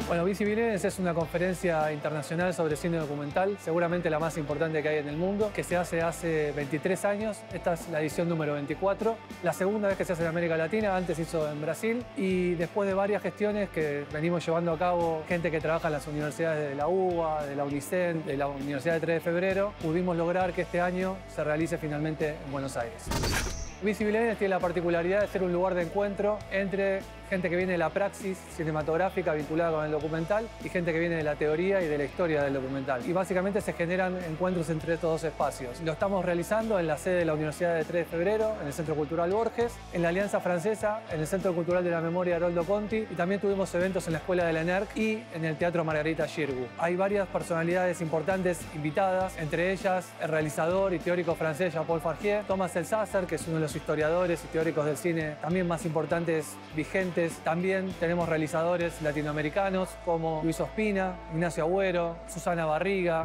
Bueno, Visibilenes es una conferencia internacional sobre cine documental, seguramente la más importante que hay en el mundo, que se hace 23 años. Esta es la edición número 24. La segunda vez que se hace en América Latina, antes se hizo en Brasil. Y después de varias gestiones que venimos llevando a cabo, gente que trabaja en las universidades de la UBA, de la UNICEN, de la Universidad de 3 de Febrero, pudimos lograr que este año se realice finalmente en Buenos Aires. Visibilenes tiene la particularidad de ser un lugar de encuentro entre gente que viene de la praxis cinematográfica vinculada con el documental y gente que viene de la teoría y de la historia del documental. Y básicamente se generan encuentros entre estos dos espacios. Lo estamos realizando en la sede de la Universidad de 3 de Febrero, en el Centro Cultural Borges, en la Alianza Francesa, en el Centro Cultural de la Memoria Haroldo Conti, y también tuvimos eventos en la Escuela de la ENERC y en el Teatro Margarita Xirgu. Hay varias personalidades importantes invitadas, entre ellas el realizador y teórico francés Jean-Paul Fargier, Thomas Elsasser, que es uno de los historiadores y teóricos del cine también más importantes vigentes. También tenemos realizadores latinoamericanos como Luis Ospina, Ignacio Agüero, Susana Barriga.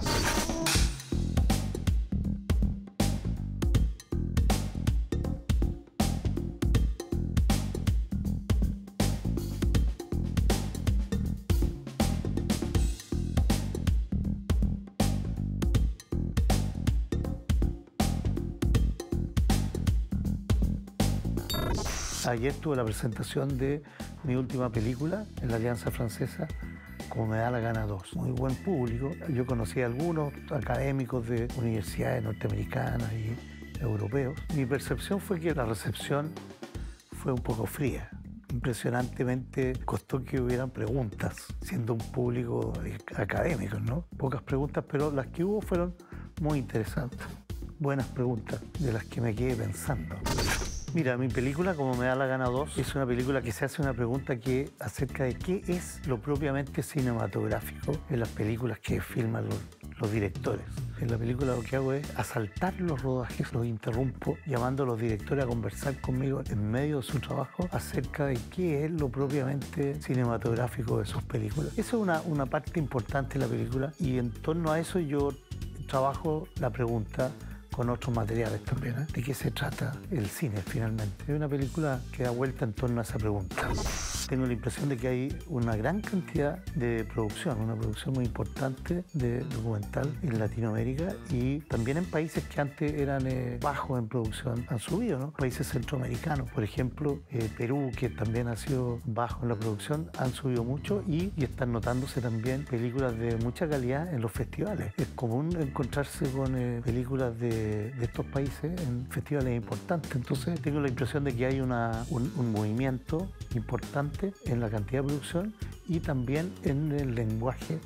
Ayer tuve la presentación de mi última película en la Alianza Francesa, Como me da la gana 2. Muy buen público. Yo conocí a algunos académicos de universidades norteamericanas y europeos. Mi percepción fue que la recepción fue un poco fría. Impresionantemente costó que hubieran preguntas, siendo un público académico, ¿no? Pocas preguntas, pero las que hubo fueron muy interesantes. Buenas preguntas, de las que me quedé pensando. Mira, mi película, Como me da la gana 2, es una película que se hace una pregunta acerca de qué es lo propiamente cinematográfico en las películas que filman los directores. En la película lo que hago es asaltar los rodajes, los interrumpo, llamando a los directores a conversar conmigo en medio de su trabajo acerca de qué es lo propiamente cinematográfico de sus películas. Esa es una parte importante de la película y en torno a eso yo trabajo la pregunta con otros materiales también, ¿eh? ¿De qué se trata el cine finalmente? Es una película que da vuelta en torno a esa pregunta. Tengo la impresión de que hay una gran cantidad de producción, una producción muy importante de documental en Latinoamérica y también en países que antes eran bajos en producción, han subido, ¿no? Países centroamericanos, por ejemplo, Perú, que también ha sido bajo en la producción, han subido mucho y están notándose también películas de mucha calidad en los festivales. Es común encontrarse con películas de estos países en festivales importantes. Entonces tengo la impresión de que hay un movimiento importante en la cantidad de producción y también en el lenguaje.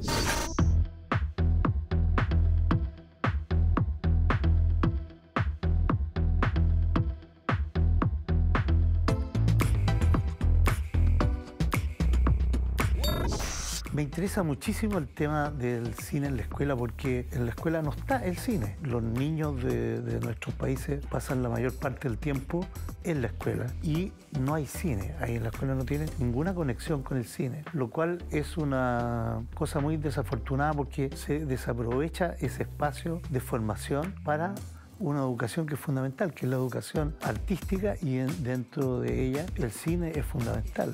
Me interesa muchísimo el tema del cine en la escuela porque en la escuela no está el cine. Los niños de nuestros países pasan la mayor parte del tiempo en la escuela y no hay cine. Ahí en la escuela no tienen ninguna conexión con el cine, lo cual es una cosa muy desafortunada porque se desaprovecha ese espacio de formación para una educación que es fundamental, que es la educación artística y dentro de ella el cine es fundamental.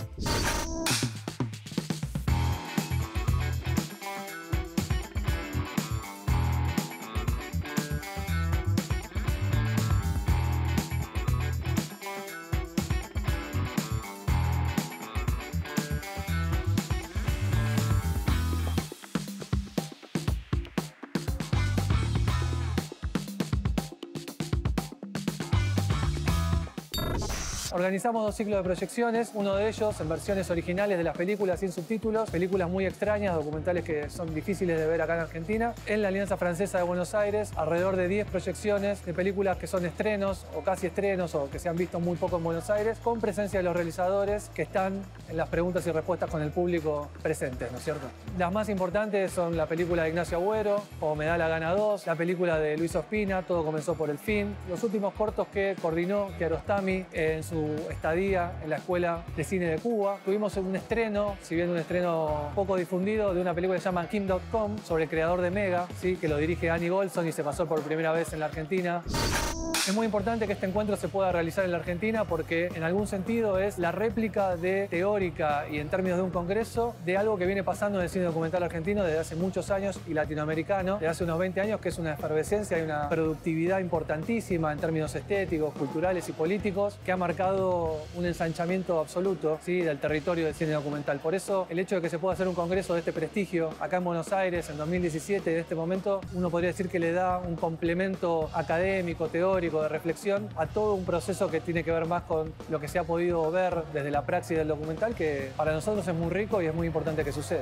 Organizamos 2 ciclos de proyecciones, uno de ellos en versiones originales de las películas sin subtítulos, películas muy extrañas, documentales que son difíciles de ver acá en Argentina. En la Alianza Francesa de Buenos Aires, alrededor de 10 proyecciones de películas que son estrenos o casi estrenos o que se han visto muy poco en Buenos Aires, con presencia de los realizadores que están en las preguntas y respuestas con el público presente, ¿no es cierto? Las más importantes son la película de Ignacio Agüero, Como me da la gana 2, la película de Luis Ospina, Todo comenzó por el fin, los últimos cortos que coordinó Kiarostami en su estadía en la Escuela de Cine de Cuba. Tuvimos un estreno, si bien un estreno poco difundido, de una película que se llama Kim.com, sobre el creador de Mega, ¿sí? Que lo dirige Annie Golson y se pasó por primera vez en la Argentina. Es muy importante que este encuentro se pueda realizar en la Argentina porque en algún sentido es la réplica teórica y en términos de un congreso de algo que viene pasando en el cine documental argentino desde hace muchos años y latinoamericano, desde hace unos 20 años, que es una efervescencia y una productividad importantísima en términos estéticos, culturales y políticos que ha marcado un ensanchamiento absoluto, ¿sí?, del territorio del cine documental. Por eso el hecho de que se pueda hacer un congreso de este prestigio acá en Buenos Aires en 2017, en este momento, uno podría decir que le da un complemento académico, teórico, de reflexión a todo un proceso que tiene que ver más con lo que se ha podido ver desde la praxis del documental, que para nosotros es muy rico y es muy importante que suceda.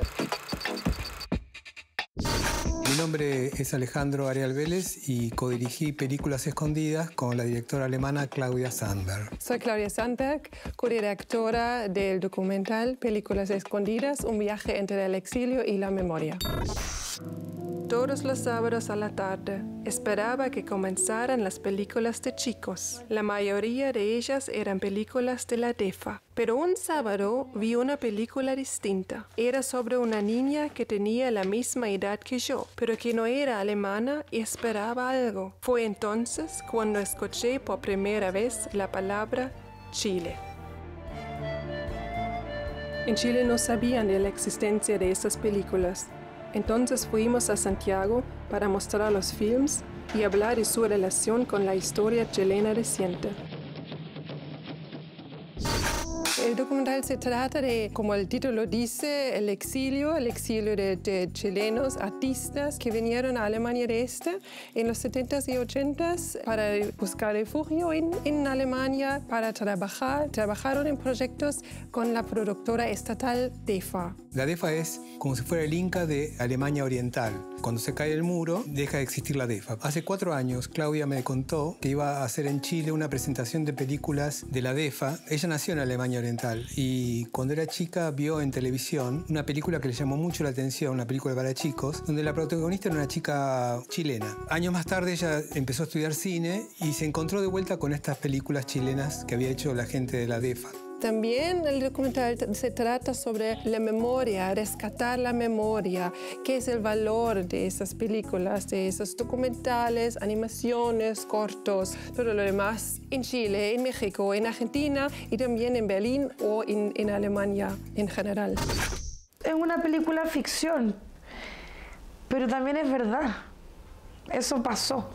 Mi nombre es Alejandro Arial Vélez y codirigí Películas Escondidas con la directora alemana Claudia Sandberg. Soy Claudia Sandberg, codirectora del documental Películas Escondidas, un viaje entre el exilio y la memoria. Todos los sábados a la tarde esperaba que comenzaran las películas de chicos. La mayoría de ellas eran películas de la DEFA. Pero un sábado vi una película distinta. Era sobre una niña que tenía la misma edad que yo, pero que no era alemana y esperaba algo. Fue entonces cuando escuché por primera vez la palabra Chile. En Chile no sabían de la existencia de esas películas. Entonces fuimos a Santiago para mostrar los films y hablar de su relación con la historia chilena reciente. El documental se trata de, como el título dice, el exilio de chilenos artistas que vinieron a Alemania del Este en los 70s y 80s para buscar refugio en Alemania, para trabajaron en proyectos con la productora estatal DEFA. La DEFA es como si fuera el Inca de Alemania Oriental. Cuando se cae el muro, deja de existir la DEFA. Hace 4 años, Claudia me contó que iba a hacer en Chile una presentación de películas de la DEFA. Ella nació en Alemania Oriental y cuando era chica vio en televisión una película que le llamó mucho la atención, una película para chicos, donde la protagonista era una chica chilena. Años más tarde ella empezó a estudiar cine y se encontró de vuelta con estas películas chilenas que había hecho la gente de la DEFA. También el documental se trata sobre la memoria, rescatar la memoria, qué es el valor de esas películas, de esos documentales, animaciones, cortos, todo lo demás en Chile, en México, en Argentina y también en Berlín o en Alemania en general. Es una película ficción, pero también es verdad. Eso pasó.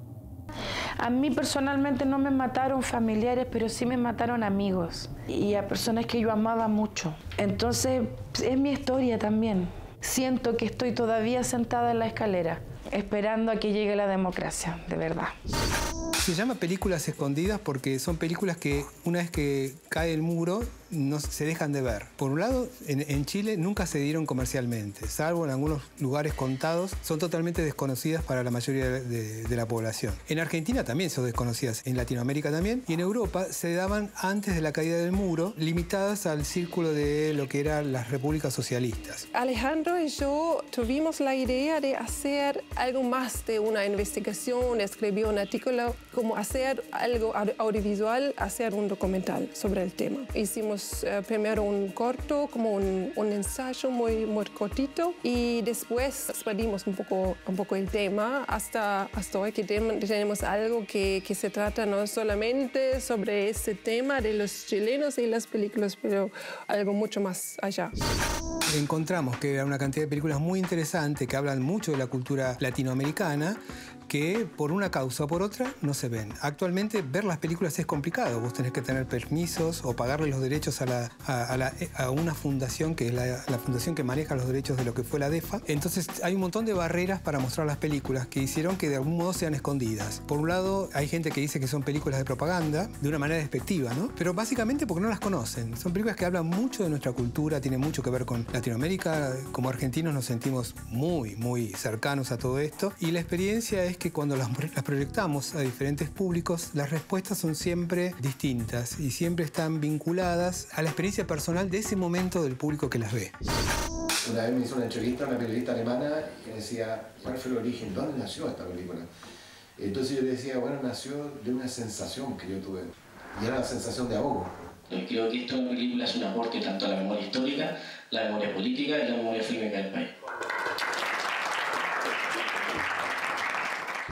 A mí personalmente no me mataron familiares, pero sí me mataron amigos y a personas que yo amaba mucho. Entonces, es mi historia también. Siento que estoy todavía sentada en la escalera, esperando a que llegue la democracia, de verdad. Se llama Películas Escondidas porque son películas que una vez que cae el muro no se dejan de ver. Por un lado, en Chile nunca se dieron comercialmente, salvo en algunos lugares contados, son totalmente desconocidas para la mayoría de la población. En Argentina también son desconocidas, en Latinoamérica también, y en Europa se daban antes de la caída del muro, limitadas al círculo de lo que eran las repúblicas socialistas. Alejandro y yo tuvimos la idea de hacer algo más de una investigación, escribir un artículo, como hacer algo audiovisual, hacer un documental sobre el tema. Hicimos primero un corto, como un ensayo muy cortito, y después expandimos un poco el tema hasta hoy que tenemos algo que se trata no solamente sobre ese tema de los chilenos y las películas, pero algo mucho más allá. Encontramos que era una cantidad de películas muy interesantes que hablan mucho de la cultura latinoamericana, que por una causa o por otra no se ven. Actualmente ver las películas es complicado. Vos tenés que tener permisos o pagarle los derechos a una fundación que es la fundación que maneja los derechos de lo que fue la DEFA. Entonces hay un montón de barreras para mostrar las películas que hicieron que de algún modo sean escondidas. Por un lado hay gente que dice que son películas de propaganda de una manera despectiva, ¿no? Pero básicamente porque no las conocen. Son películas que hablan mucho de nuestra cultura, tienen mucho que ver con Latinoamérica. Como argentinos nos sentimos muy cercanos a todo esto y la experiencia es que cuando las proyectamos a diferentes públicos, las respuestas son siempre distintas y siempre están vinculadas a la experiencia personal de ese momento del público que las ve. Una vez me hizo una entrevista a una periodista alemana que decía, ¿cuál fue el origen? ¿Dónde nació esta película? Entonces yo le decía, bueno, nació de una sensación que yo tuve, y era la sensación de ahogo. Creo que esta película es un aporte tanto a la memoria histórica, la memoria política y la memoria fílmica del país.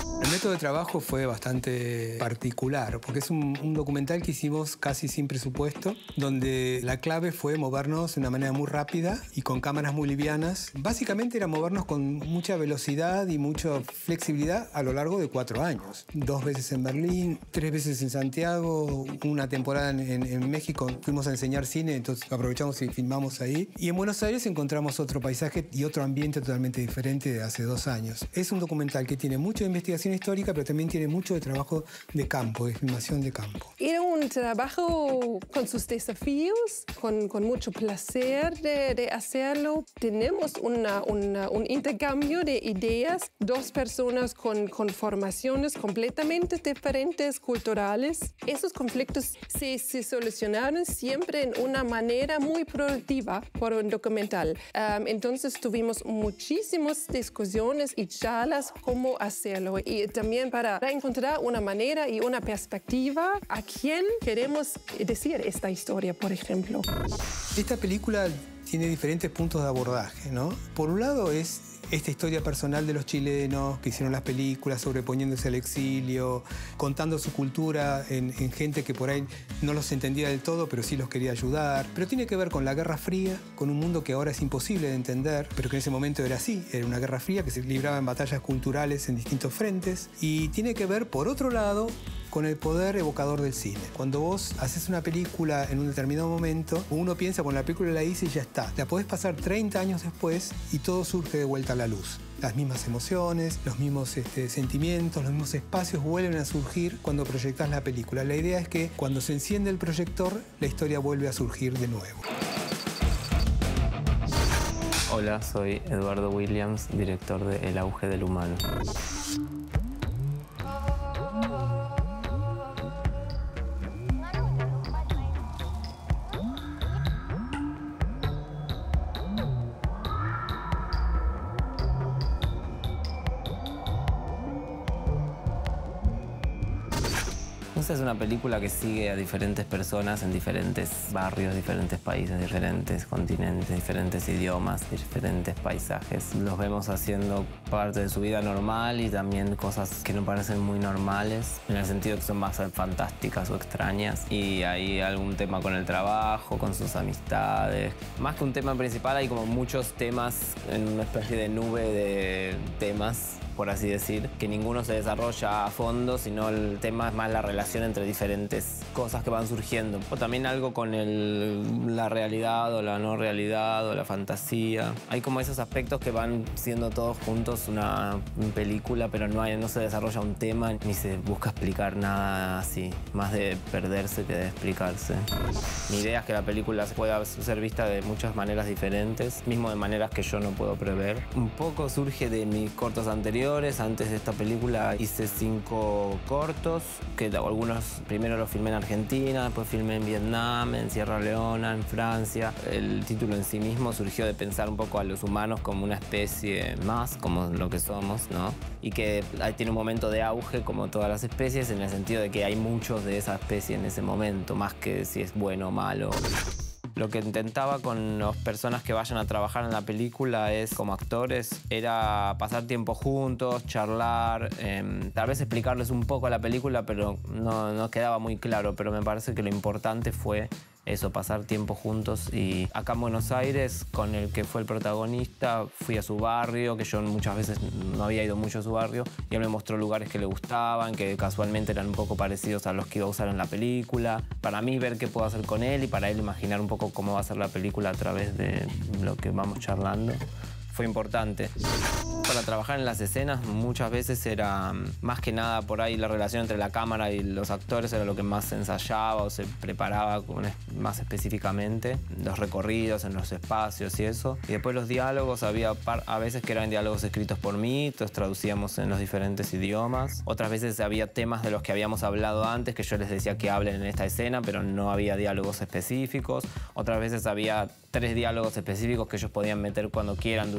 El método de trabajo fue bastante particular, porque es un documental que hicimos casi sin presupuesto, donde la clave fue movernos de una manera muy rápida y con cámaras muy livianas. Básicamente era movernos con mucha velocidad y mucha flexibilidad a lo largo de 4 años. 2 veces en Berlín, 3 veces en Santiago, una temporada en México. Fuimos a enseñar cine, entonces aprovechamos y filmamos ahí. Y en Buenos Aires encontramos otro paisaje y otro ambiente totalmente diferente de hace 2 años. Es un documental que tiene mucho de investigación histórica, pero también tiene mucho de trabajo de campo, de filmación de campo. Era un trabajo con sus desafíos, con mucho placer de hacerlo. Tenemos un intercambio de ideas, 2 personas con formaciones completamente diferentes, culturales. Esos conflictos se solucionaron siempre en una manera muy productiva por un documental. Entonces tuvimos muchísimas discusiones y charlas cómo hacerlo, y también para encontrar una manera y una perspectiva a quién queremos decir esta historia, por ejemplo. Esta película tiene diferentes puntos de abordaje, ¿no? Por un lado es esta historia personal de los chilenos que hicieron las películas, sobreponiéndose al exilio, contando su cultura en gente que por ahí no los entendía del todo, pero sí los quería ayudar. Pero tiene que ver con la Guerra Fría, con un mundo que ahora es imposible de entender, pero que en ese momento era así. Era una Guerra Fría que se libraba en batallas culturales en distintos frentes. Y tiene que ver, por otro lado, con el poder evocador del cine. Cuando vos haces una película en un determinado momento, uno piensa, bueno, la película la hice y ya está. La podés pasar 30 años después y todo surge de vuelta a la luz. Las mismas emociones, los mismos sentimientos, los mismos espacios vuelven a surgir cuando proyectás la película. La idea es que cuando se enciende el proyector, la historia vuelve a surgir de nuevo. Hola, soy Eduardo Williams, director de El auge del humano. Es una película que sigue a diferentes personas en diferentes barrios, diferentes países, diferentes continentes, diferentes idiomas, diferentes paisajes. Los vemos haciendo parte de su vida normal y también cosas que no parecen muy normales, en el sentido que son más fantásticas o extrañas. Y hay algún tema con el trabajo, con sus amistades. Más que un tema principal, hay como muchos temas en una especie de nube de temas, por así decir, que ninguno se desarrolla a fondo, sino el tema es más la relación entre diferentes cosas que van surgiendo. O también algo con la realidad o la no realidad o la fantasía. Hay como esos aspectos que van siendo todos juntos una película, pero no se desarrolla un tema ni se busca explicar nada así, más de perderse que de explicarse. Mi idea es que la película pueda ser vista de muchas maneras diferentes, mismo de maneras que yo no puedo prever. Un poco surge de mis cortos anteriores. Antes de esta película hice 5 cortos, que algunos primero los filmé en Argentina, después filmé en Vietnam, en Sierra Leona, en Francia. El título en sí mismo surgió de pensar un poco a los humanos como una especie más, como lo que somos, ¿no? Y que tiene un momento de auge como todas las especies, en el sentido de que hay muchos de esa especie en ese momento, más que si es bueno o malo. Lo que intentaba con las personas que vayan a trabajar en la película como actores, era pasar tiempo juntos, charlar, tal vez explicarles un poco la película, pero no quedaba muy claro. Pero me parece que lo importante fue eso, pasar tiempo juntos. Y acá en Buenos Aires, con el que fue el protagonista, fui a su barrio, que yo muchas veces no había ido mucho a su barrio, y él me mostró lugares que le gustaban, que casualmente eran un poco parecidos a los que iba a usar en la película. Para mí, ver qué puedo hacer con él y para él imaginar un poco cómo va a ser la película a través de lo que vamos charlando, fue importante. Para trabajar en las escenas muchas veces era más que nada por ahí la relación entre la cámara y los actores era lo que más se ensayaba o se preparaba más específicamente. Los recorridos en los espacios y eso. Y después los diálogos, había a veces que eran diálogos escritos por mí, los traducíamos en los diferentes idiomas. Otras veces había temas de los que habíamos hablado antes que yo les decía que hablen en esta escena, pero no había diálogos específicos. Otras veces había 3 diálogos específicos que ellos podían meter cuando quieran durante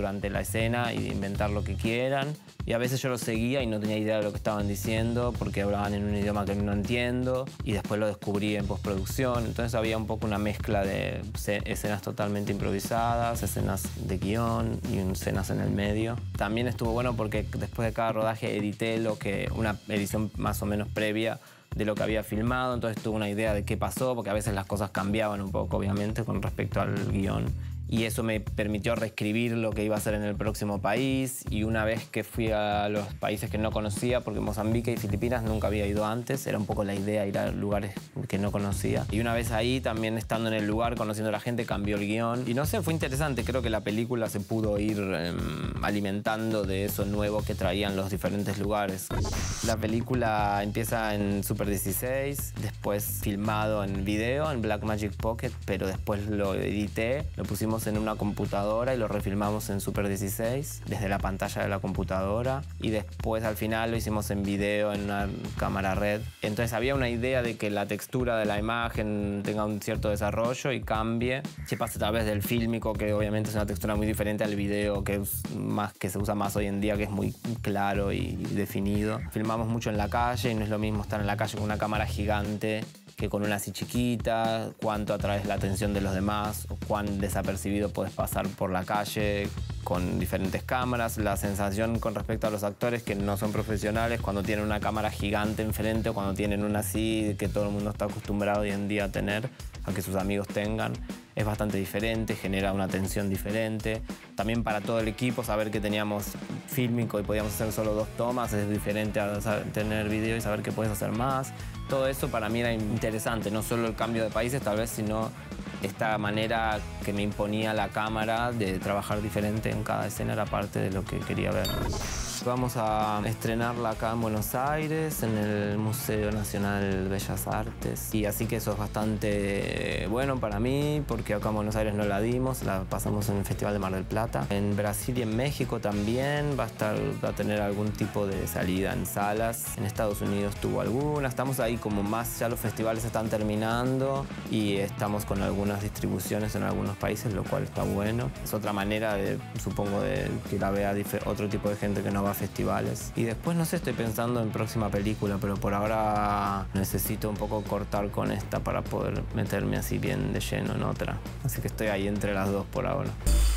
durante la escena y inventar lo que quieran. Y a veces yo los seguía y no tenía idea de lo que estaban diciendo porque hablaban en un idioma que no entiendo y después lo descubrí en postproducción. Entonces había un poco una mezcla de escenas totalmente improvisadas, escenas de guión y escenas en el medio. También estuvo bueno porque después de cada rodaje edité una edición más o menos previa de lo que había filmado, entonces tuve una idea de qué pasó, porque a veces las cosas cambiaban un poco, obviamente, con respecto al guión. Y eso me permitió reescribir lo que iba a hacer en el próximo país. Y una vez que fui a los países que no conocía, porque Mozambique y Filipinas nunca había ido antes, era un poco la idea ir a lugares que no conocía. Y una vez ahí, también estando en el lugar, conociendo a la gente, cambió el guión. Y no sé, fue interesante. Creo que la película se pudo ir alimentando de eso nuevo que traían los diferentes lugares. La película empieza en Super 16, después filmado en video, en Blackmagic Pocket, pero después lo edité, lo pusimos en una computadora y lo refilmamos en Super 16 desde la pantalla de la computadora y después al final lo hicimos en video en una cámara red. Entonces había una idea de que la textura de la imagen tenga un cierto desarrollo y cambie, que pase a través del fílmico, que obviamente es una textura muy diferente al video que se usa más hoy en día, que es muy claro y definido. Filmamos mucho en la calle y no es lo mismo estar en la calle con una cámara gigante que con una así chiquita, cuánto atraes la atención de los demás, o cuán desapercibido puedes pasar por la calle con diferentes cámaras. La sensación con respecto a los actores que no son profesionales cuando tienen una cámara gigante enfrente o cuando tienen una así que todo el mundo está acostumbrado hoy en día a tener, a que sus amigos tengan, es bastante diferente, genera una tensión diferente. También para todo el equipo saber que teníamos fílmico y podíamos hacer solo 2 tomas es diferente a tener video y saber que puedes hacer más. Todo eso para mí era interesante, no solo el cambio de países tal vez, sino esta manera que me imponía la cámara de trabajar diferente en cada escena era parte de lo que quería ver. Vamos a estrenarla acá en Buenos Aires, en el Museo Nacional de Bellas Artes. Y así que eso es bastante bueno para mí, porque acá en Buenos Aires no la dimos, la pasamos en el Festival de Mar del Plata. En Brasil y en México también va a tener algún tipo de salida en salas. En Estados Unidos tuvo alguna. Estamos ahí como más, ya los festivales están terminando y estamos con algunas distribuciones en algunos países, lo cual está bueno. Es otra manera, supongo, de que la vea otro tipo de gente que no va a festivales. Y después, no sé, estoy pensando en próxima película, pero por ahora necesito un poco cortar con esta para poder meterme así bien de lleno en otra. Así que estoy ahí entre las dos por ahora.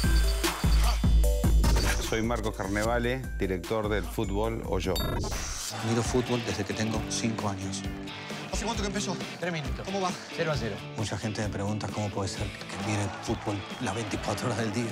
Soy Marcos Carnevale, director del Fútbol o Yo. Miro fútbol desde que tengo 5 años. ¿Hace cuánto que empezó? 3 minutos. ¿Cómo va? 0-0. Mucha gente me pregunta cómo puede ser que mire fútbol las 24 horas del día.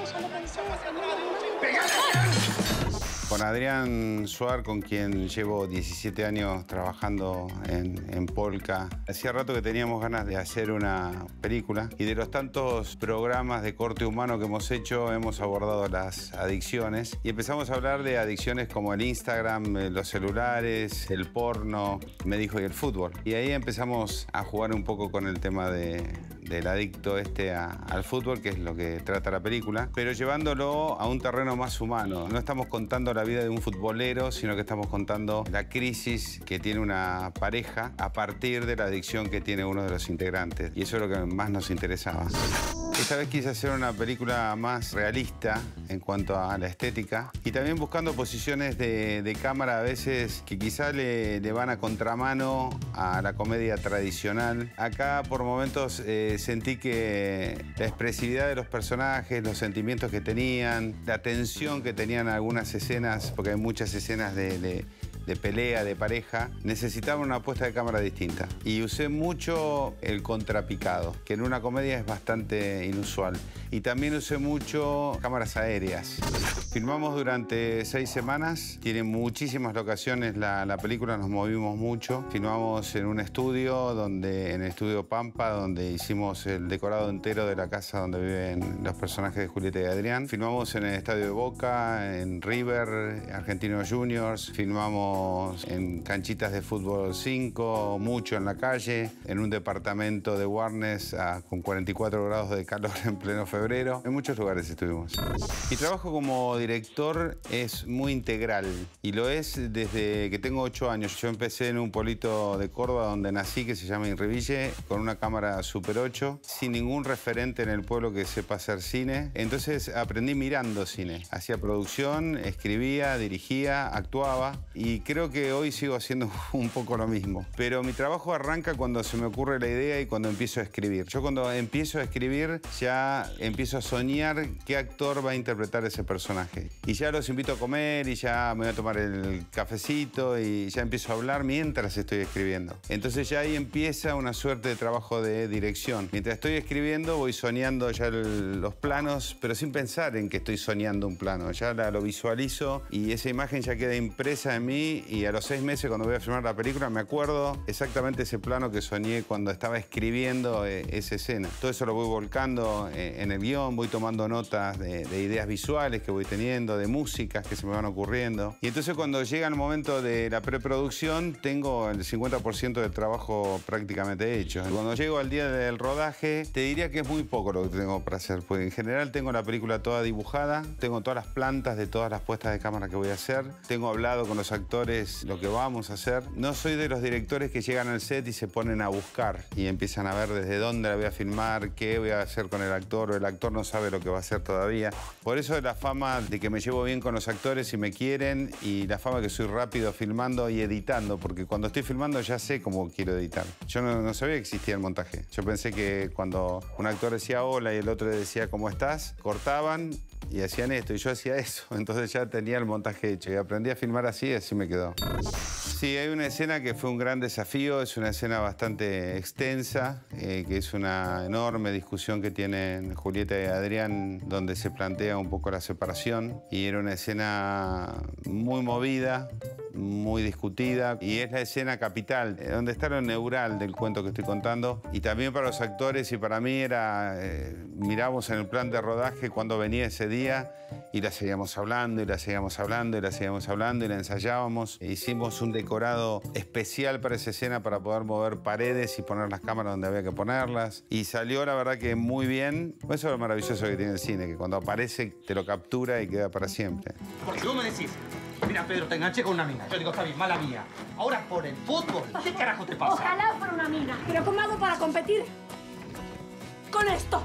Con Adrián Suar, con quien llevo 17 años trabajando en Polka. Hacía rato que teníamos ganas de hacer una película y de los tantos programas de corte humano que hemos hecho hemos abordado las adicciones y empezamos a hablar de adicciones como el Instagram, los celulares, el porno, me dijo, y el fútbol. Y ahí empezamos a jugar un poco con el tema del adicto al fútbol, que es lo que trata la película, pero llevándolo a un terreno más humano. No estamos contando la vida de un futbolero, sino que estamos contando la crisis que tiene una pareja a partir de la adicción que tiene uno de los integrantes. Y eso es lo que más nos interesaba. Esta vez quise hacer una película más realista en cuanto a la estética y también buscando posiciones de cámara a veces que quizá le van a contramano a la comedia tradicional. Acá por momentos sentí que la expresividad de los personajes, los sentimientos que tenían, la tensión que tenían algunas escenas, porque hay muchas escenas de pelea, de pareja, necesitaba una puesta de cámara distinta. Y usé mucho el contrapicado, que en una comedia es bastante inusual. Y también usé mucho cámaras aéreas. Filmamos durante 6 semanas, tiene muchísimas locaciones la película, nos movimos mucho. Filmamos en un estudio, en el estudio Pampa, donde hicimos el decorado entero de la casa donde viven los personajes de Julieta y Adrián. Filmamos en el estadio de Boca, en River, Argentinos Juniors, filmamos Filmamos en canchitas de fútbol 5, mucho en la calle, en un departamento de Warnes con 44 grados de calor en pleno febrero. En muchos lugares estuvimos. Mi trabajo como director es muy integral y lo es desde que tengo 8 años. Yo empecé en un pueblito de Córdoba donde nací, que se llama Inriville, con una cámara Super 8, sin ningún referente en el pueblo que sepa hacer cine. Entonces aprendí mirando cine. Hacía producción, escribía, dirigía, actuaba y creo que hoy sigo haciendo un poco lo mismo. Pero mi trabajo arranca cuando se me ocurre la idea y cuando empiezo a escribir. Yo cuando empiezo a escribir ya empiezo a soñar qué actor va a interpretar ese personaje. Y ya los invito a comer y ya me voy a tomar el cafecito y ya empiezo a hablar mientras estoy escribiendo. Entonces ya ahí empieza una suerte de trabajo de dirección. Mientras estoy escribiendo voy soñando ya los planos, pero sin pensar en que estoy soñando un plano. Ya lo visualizo y esa imagen ya queda impresa en mí y a los 6 meses cuando voy a filmar la película me acuerdo exactamente ese plano que soñé cuando estaba escribiendo esa escena. Todo eso lo voy volcando en el guión, voy tomando notas de ideas visuales que voy teniendo, de músicas que se me van ocurriendo. Y entonces cuando llega el momento de la preproducción tengo el 50% del trabajo prácticamente hecho. Cuando llego al día del rodaje te diría que es muy poco lo que tengo para hacer, porque en general tengo la película toda dibujada, tengo todas las plantas de todas las puestas de cámara que voy a hacer, tengo hablado con los actores lo que vamos a hacer. No soy de los directores que llegan al set y se ponen a buscar y empiezan a ver desde dónde la voy a filmar, qué voy a hacer con el actor, o el actor no sabe lo que va a hacer todavía. Por eso la fama de que me llevo bien con los actores y me quieren, y la fama que soy rápido filmando y editando, porque cuando estoy filmando ya sé cómo quiero editar. Yo no sabía que existía el montaje. Yo pensé que cuando un actor decía hola y el otro decía ¿cómo estás?, cortaban y hacían esto, y yo hacía eso. Entonces ya tenía el montaje hecho y aprendí a filmar así y así me quedó. Sí, hay una escena que fue un gran desafío, es una escena bastante extensa, que es una enorme discusión que tienen Julieta y Adrián, donde se plantea un poco la separación, y era una escena muy movida, muy discutida, y es la escena capital, donde está lo neural del cuento que estoy contando, y también para los actores y para mí era, miramos en el plan de rodaje cuando venía ese día y la seguíamos hablando y la seguíamos hablando y la seguíamos hablando y la ensayábamos. Hicimos un decorado especial para esa escena para poder mover paredes y poner las cámaras donde había que ponerlas, y salió la verdad que muy bien. Eso es lo maravilloso que tiene el cine, que cuando aparece te lo captura y queda para siempre. Porque vos me decís, mira Pedro, te enganché con una mina. Yo digo, está bien, mala mía. Ahora por el fútbol, ¿qué carajo te pasa? Ojalá por una mina. Pero ¿cómo hago para competir con esto?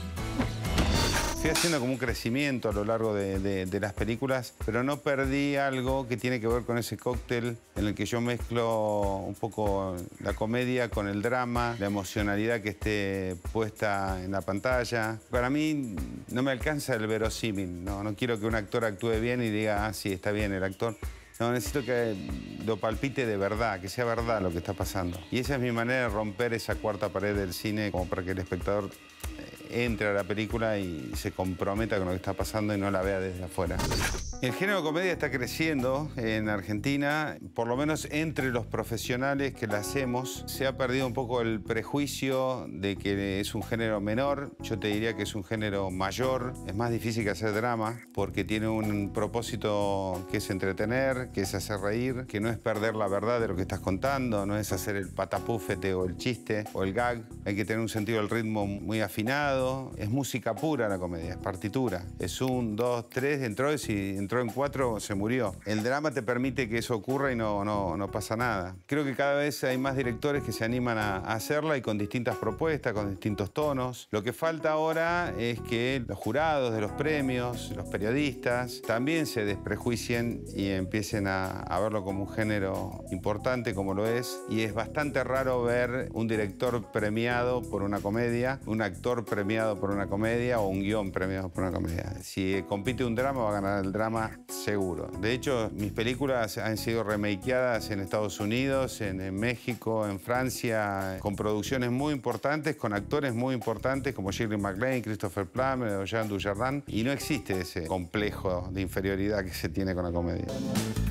Fui haciendo como un crecimiento a lo largo de las películas, pero no perdí algo que tiene que ver con ese cóctel en el que yo mezclo un poco la comedia con el drama, la emocionalidad que esté puesta en la pantalla. Para mí no me alcanza el verosímil, no quiero que un actor actúe bien y diga, ah, sí, está bien el actor. No, necesito que lo palpite de verdad, que sea verdad lo que está pasando. Y esa es mi manera de romper esa cuarta pared del cine, como para que el espectador entre a la película y se comprometa con lo que está pasando y no la vea desde afuera. El género de comedia está creciendo en Argentina, por lo menos entre los profesionales que la hacemos. Se ha perdido un poco el prejuicio de que es un género menor. Yo te diría que es un género mayor. Es más difícil que hacer drama porque tiene un propósito que es entretener, que es hacer reír, que no es perder la verdad de lo que estás contando, no es hacer el patapúfete o el chiste o el gag. Hay que tener un sentido del ritmo muy afinado. Es música pura la comedia, es partitura. Es 1, 2, 3, entró y si entró en 4 se murió. El drama te permite que eso ocurra y no pasa nada. Creo que cada vez hay más directores que se animan a hacerla y con distintas propuestas, con distintos tonos. Lo que falta ahora es que los jurados de los premios, los periodistas, también se desprejuicien y empiecen a verlo como un género importante como lo es. Y es bastante raro ver un director premiado por una comedia, un actor premiado por una comedia o un guión premiado por una comedia. Si compite un drama, va a ganar el drama seguro. De hecho, mis películas han sido remakeadas en Estados Unidos, en México, en Francia, con producciones muy importantes, con actores muy importantes como Shirley MacLaine, Christopher Plummer o Jean Dujardin, y no existe ese complejo de inferioridad que se tiene con la comedia.